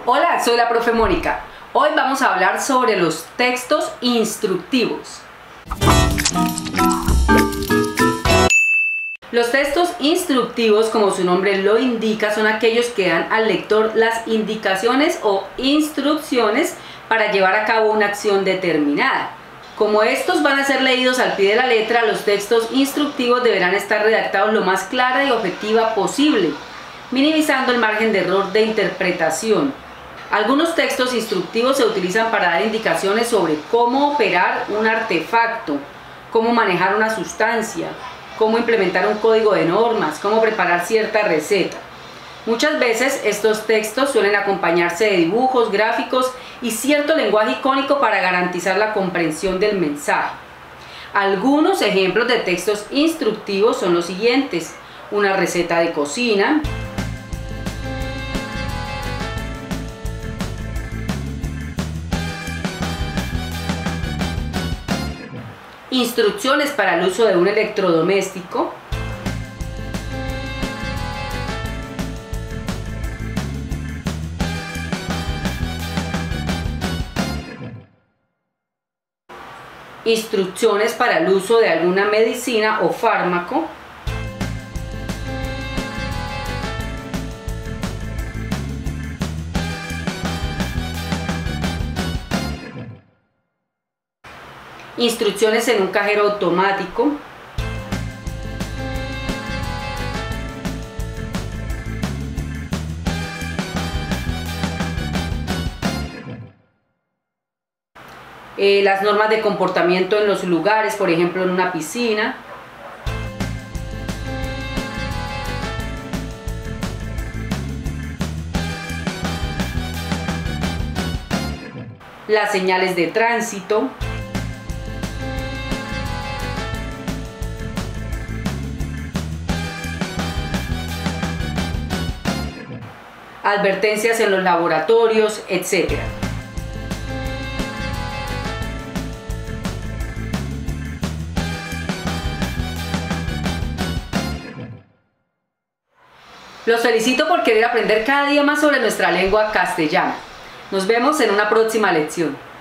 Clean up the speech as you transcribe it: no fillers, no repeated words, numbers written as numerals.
Hola, soy la profe Mónica. Hoy vamos a hablar sobre los textos instructivos. Los textos instructivos, como su nombre lo indica, son aquellos que dan al lector las indicaciones o instrucciones para llevar a cabo una acción determinada. Como estos van a ser leídos al pie de la letra, los textos instructivos deberán estar redactados lo más clara y objetiva posible, minimizando el margen de error de interpretación. Algunos textos instructivos se utilizan para dar indicaciones sobre cómo operar un artefacto, cómo manejar una sustancia, cómo implementar un código de normas, cómo preparar cierta receta. Muchas veces estos textos suelen acompañarse de dibujos, gráficos y cierto lenguaje icónico para garantizar la comprensión del mensaje. Algunos ejemplos de textos instructivos son los siguientes: una receta de cocina, instrucciones para el uso de un electrodoméstico, instrucciones para el uso de alguna medicina o fármaco, instrucciones en un cajero automático, las normas de comportamiento en los lugares, por ejemplo en una piscina, las señales de tránsito, advertencias en los laboratorios, etc. Los felicito por querer aprender cada día más sobre nuestra lengua castellana. Nos vemos en una próxima lección.